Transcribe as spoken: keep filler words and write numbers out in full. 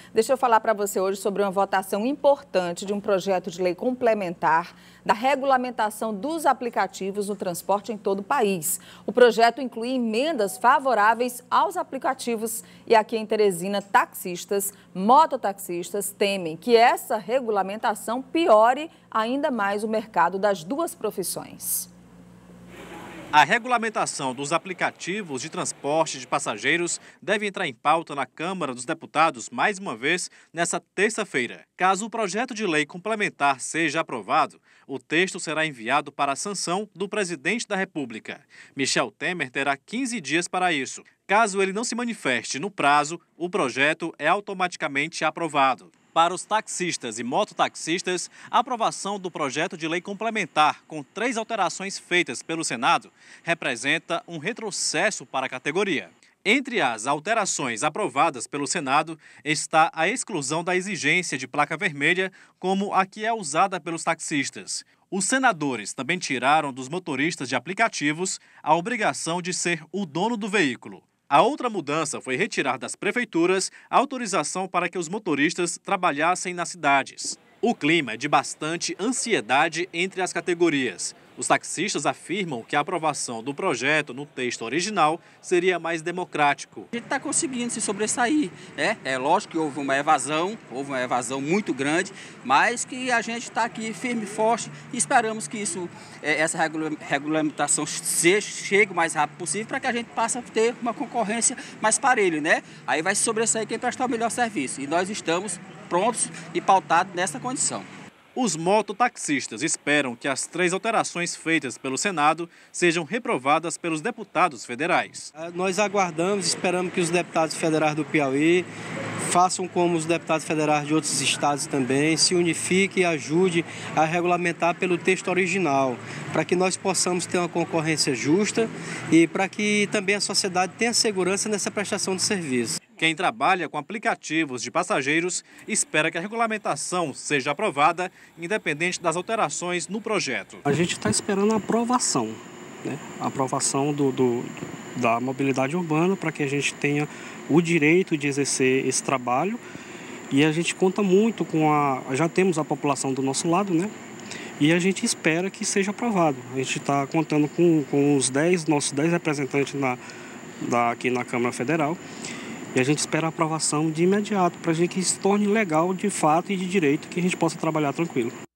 Deixa eu falar para você hoje sobre uma votação importante de um projeto de lei complementar da regulamentação dos aplicativos no transporte em todo o país. O projeto inclui emendas favoráveis aos aplicativos e aqui em Teresina, taxistas, mototaxistas temem que essa regulamentação piore ainda mais o mercado das duas profissões. A regulamentação dos aplicativos de transporte de passageiros deve entrar em pauta na Câmara dos Deputados mais uma vez nesta terça-feira. Caso o projeto de lei complementar seja aprovado, o texto será enviado para a sanção do presidente da República. Michel Temer terá quinze dias para isso. Caso ele não se manifeste no prazo, o projeto é automaticamente aprovado. Para os taxistas e mototaxistas, a aprovação do projeto de lei complementar, com três alterações feitas pelo Senado, representa um retrocesso para a categoria. Entre as alterações aprovadas pelo Senado está a exclusão da exigência de placa vermelha, como a que é usada pelos taxistas. Os senadores também tiraram dos motoristas de aplicativos a obrigação de ser o dono do veículo. A outra mudança foi retirar das prefeituras a autorização para que os motoristas trabalhassem nas cidades. O clima é de bastante ansiedade entre as categorias. Os taxistas afirmam que a aprovação do projeto no texto original seria mais democrático. A gente está conseguindo se sobressair, né? É lógico que houve uma evasão, houve uma evasão muito grande, mas que a gente está aqui firme e forte e esperamos que isso, essa regulamentação chegue o mais rápido possível para que a gente passe a ter uma concorrência mais parelha, né? Aí vai se sobressair quem prestar o melhor serviço e nós estamos prontos e pautados nessa condição. Os mototaxistas esperam que as três alterações feitas pelo Senado sejam reprovadas pelos deputados federais. Nós aguardamos, esperamos que os deputados federais do Piauí façam como os deputados federais de outros estados também, se unifiquem e ajudem a regulamentar pelo texto original, para que nós possamos ter uma concorrência justa e para que também a sociedade tenha segurança nessa prestação de serviço. Quem trabalha com aplicativos de passageiros espera que a regulamentação seja aprovada, independente das alterações no projeto. A gente está esperando a aprovação, né? A aprovação do, do, da mobilidade urbana para que a gente tenha o direito de exercer esse trabalho. E a gente conta muito com a... Já temos a população do nosso lado, né? E a gente espera que seja aprovado. A gente está contando com, com os dez, nossos dez representantes na, da, aqui na Câmara Federal. E a gente espera a aprovação de imediato para a gente que se torne legal de fato e de direito, que a gente possa trabalhar tranquilo.